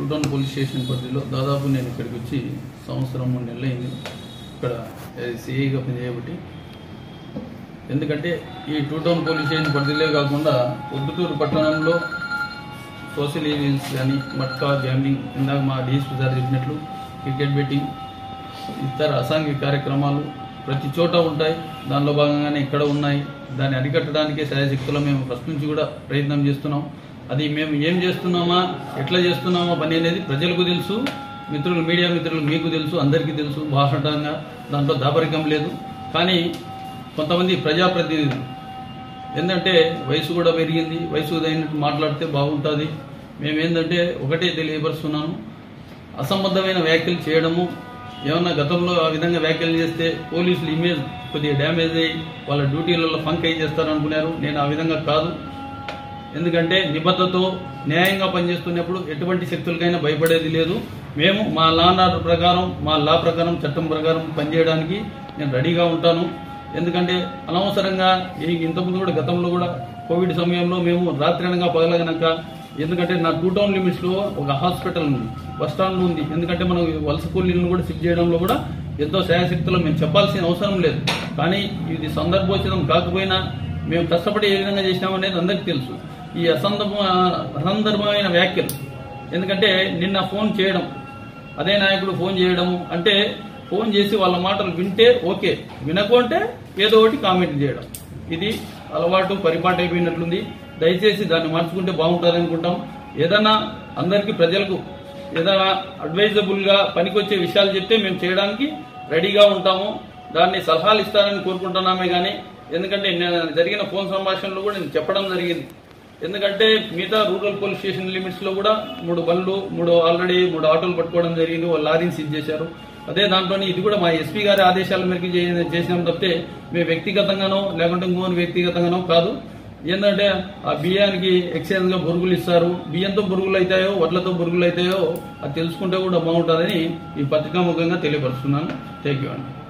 Town police station పరిధిలో దాదాపు నేను ఇక్కడికి వచ్చి సంవత్సరం 3 నెలలు అయింది. ఇక్కడ సిఐగా పనిచేయబట్టి, ఎందుకంటే ఈ టౌన్ పోలీస్ స్టేషన్ పరిధిలో కాకుండా పొద్దుటూరు పట్టణంలో సోషల్ ఈవెంట్స్ కానీ, మట్కా, గ్యాంబ్లింగ్, ఇందాక మా డిఎస్పీ సార్ చెప్పినట్లు క్రికెట్ బెట్టింగ్, ఇతర అసాంఘిక కార్యక్రమాలు ప్రతి చోట ఉంటాయి. దానిలో భాగంగానే ఇక్కడ ఉన్నాయి. దాన్ని అరికట్టడానికే శాయశక్తులు మేము ఫస్ట్ నుంచి కూడా ప్రయత్నం చేస్తున్నాం. అది మేము ఏం చేస్తున్నామా, ఎట్లా చేస్తున్నామా పని అనేది ప్రజలకు తెలుసు, మిత్రులు, మీడియా మిత్రులు మీకు తెలుసు, అందరికీ తెలుసు. బాహటంగా దాంట్లో దాపరికం లేదు. కానీ కొంతమంది ప్రజాప్రతినిధులు ఏంటంటే వయసు కూడా పెరిగింది, వయసు అయినట్టు మాట్లాడితే బాగుంటుంది. మేమేందంటే ఒకటే తెలియపరుస్తున్నాను, అసంబద్ధమైన వ్యాఖ్యలు చేయడము, ఏమన్నా గతంలో ఆ విధంగా వ్యాఖ్యలు చేస్తే పోలీసులు ఇమేజ్ కొద్దిగా డ్యామేజ్ అయ్యి వాళ్ళ డ్యూటీలలో ఫంక్ అయి చేస్తారనుకున్నారు. నేను ఆ విధంగా కాదు. ఎందుకంటే నిబద్ధతతో న్యాయంగా పనిచేస్తున్నప్పుడు ఎటువంటి శక్తులకైనా భయపడేది లేదు. మేము మా లా అండ్ ఆర్డర్ ప్రకారం, మా లా ప్రకారం, చట్టం ప్రకారం పనిచేయడానికి నేను రెడీగా ఉంటాను. ఎందుకంటే అనవసరంగా ఇంతకుముందు కూడా గతంలో కూడా కోవిడ్ సమయంలో మేము రాత్రి అనగా పగలగనక, ఎందుకంటే నా టౌన్ లిమిట్స్లో ఒక హాస్పిటల్ ఉంది, బస్టాండ్ ఉంది. ఎందుకంటే మనం వలస కూలీలను కూడా షిఫ్ట్ చేయడంలో కూడా ఎంతో శాయశక్తులు మేము చెప్పాల్సిన అవసరం లేదు. కానీ ఇది సందర్భోచితం కాకపోయినా మేము కష్టపడి ఏ విధంగా చేసినామనేది అందరికీ తెలుసు. ఈ అసందర్భమైన వ్యాఖ్యలు, ఎందుకంటే నిన్న ఫోన్ చేయడం, అదే నాయకుడు ఫోన్ చేయడము అంటే ఫోన్ చేసి వాళ్ళ మాటలు వింటే ఓకే, వినకుంటే ఏదో ఒకటి కామెంట్ చేయడం, ఇది అలవాటు పరిపాటు అయిపోయినట్లుంది. దయచేసి దాన్ని మార్చుకుంటే బాగుంటుంది అనుకుంటాం. ఏదైనా అందరికీ ప్రజలకు ఏదైనా అడ్వైజబుల్గా పనికొచ్చే విషయాలు చెప్తే మేము చేయడానికి రెడీగా ఉంటాము. దాన్ని సలహాలు ఇస్తారని కోరుకుంటున్నామే కానీ, ఎందుకంటే జరిగిన ఫోన్ సంభాషణలో కూడా నేను చెప్పడం జరిగింది. ఎందుకంటే మిగతా రూరల్ పోలీస్ స్టేషన్ లిమిట్స్లో కూడా 3 బండ్లు, ఆల్రెడీ 3 ఆటోలు పట్టుకోవడం జరిగింది, వాళ్ళు లారీని సీజ్ చేశారు. అదే దాంట్లోనే ఇది కూడా మా ఎస్పీ గారి ఆదేశాల మేరకు చేసినాం తప్పితే మేము వ్యక్తిగతంగానో లేకుంటే ఇంకోని వ్యక్తిగతంగానో కాదు. ఏంటంటే ఆ బియ్యానికి ఎక్స్చేంజ్ గా బొరుగులు ఇస్తారు, బియ్యంతో బొరుగులు అవుతాయో వడ్లతో బొరుగులు అవుతాయో అది తెలుసుకుంటే కూడా బాగుంటుందని ఈ పత్రికాముఖంగా తెలియపరుస్తున్నాను. థ్యాంక్ యూ అండి.